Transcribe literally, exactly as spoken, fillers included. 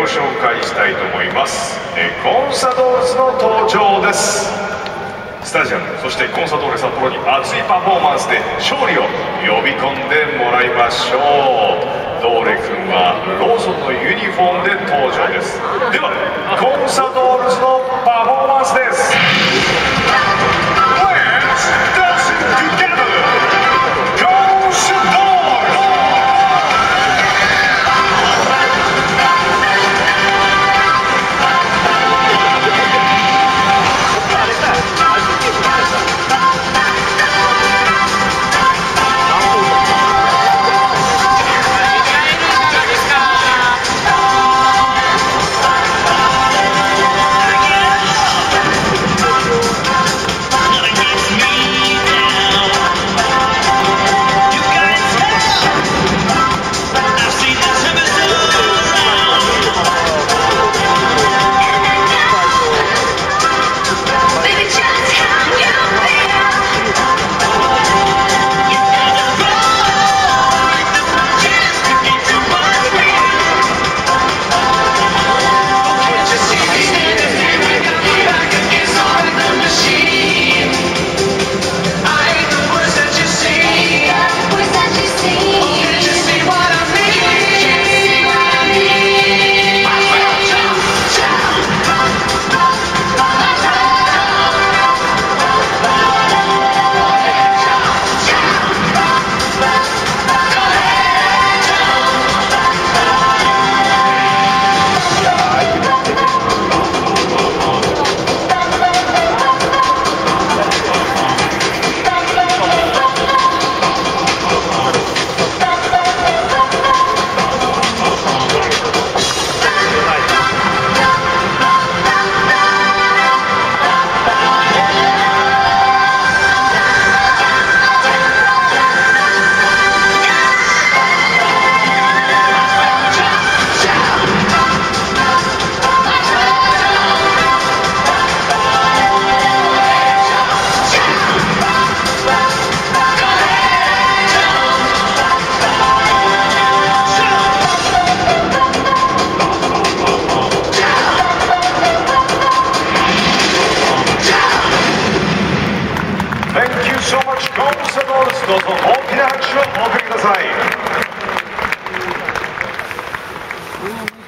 紹介したいと思います。えー、コンサドールズの登場です。スタジアム、そしてコンサドーレ札幌に熱いパフォーマンスで勝利を呼び込んでもらいましょう。ドーレ君はローソンのユニフォームで登場です。ではコンサドールズのパフォーマンスです。どうぞ大きな拍手をお送りください。